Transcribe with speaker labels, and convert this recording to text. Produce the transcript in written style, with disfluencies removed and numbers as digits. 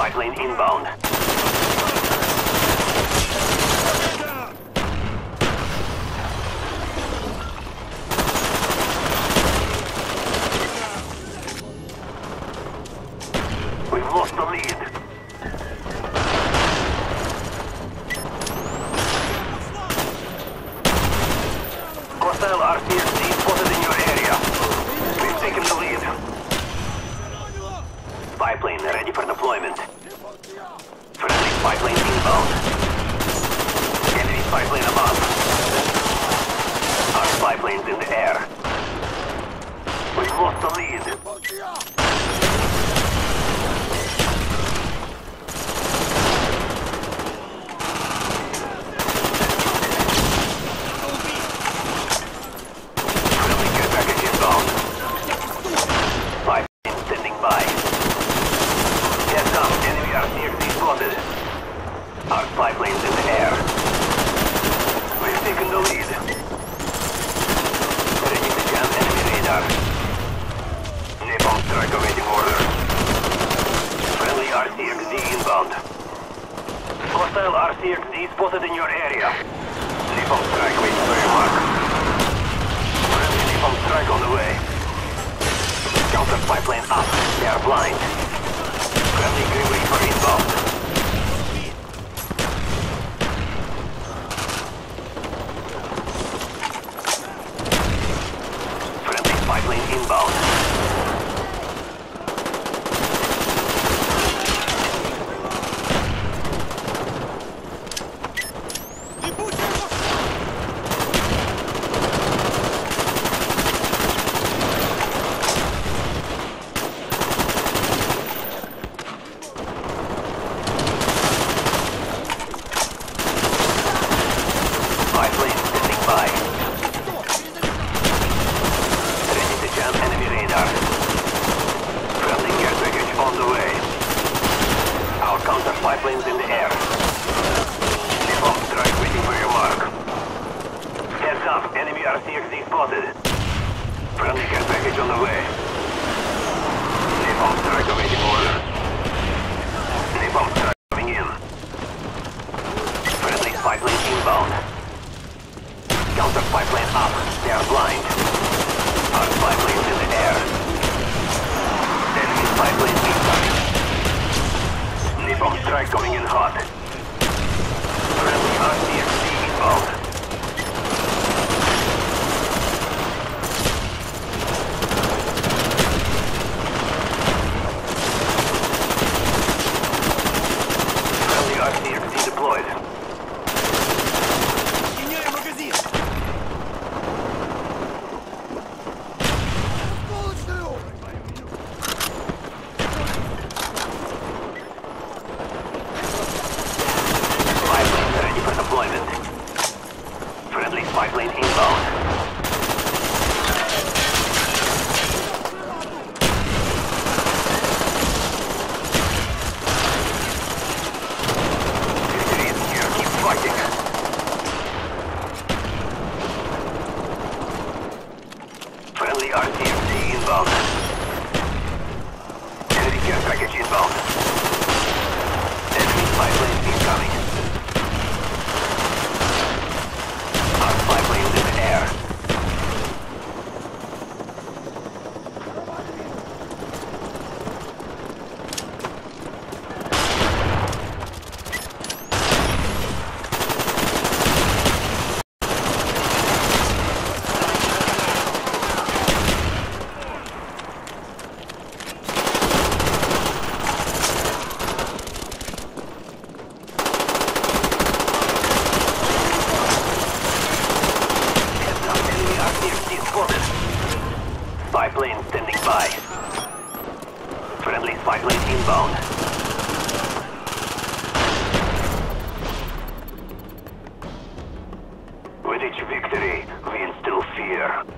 Speaker 1: spy plane inbound. We've lost the lead. Hostile RCXD spotted in your area. We've taken the lead. Spy plane ready for deployment. Friendly spy plane inbound. Enemy spy plane above. Our spy plane's in the air. We've lost the lead. Our spy plane's in the air. We've taken the lead. Ready to jam enemy radar. Napalm strike awaiting order. Friendly RCXD inbound. Hostile RCXD spotted in your area. Napalm strike waiting for your mark. Friendly napalm strike on the way. Counter spy plane up. They are blind. Friendly Grim Reaper inbound. Spy plane inbound. Spy plane standing by. Enemy radar. Friendly care package on the way. Our counter spy plane's in the air. Napalm strike waiting for your mark. Heads up, enemy RCXD spotted. Friendly care package on the way. Napalm strike awaiting order. Napalm strike coming in. Friendly spy plane inbound. Counter spy plane up. They are blind. Our spy plane's in the air. Enemy spy plane incoming. Napalm strike coming in hot. Friendly RCXD inbound. Friendly RCXD deployed. Friendly spy plane inbound. Victory is here. Keep fighting. Friendly RCXD inbound. Enemy care package inbound. Enemy spy plane incoming. Spy plane's in the air. Spy plane standing by. Friendly spy plane inbound. With each victory, we instill fear.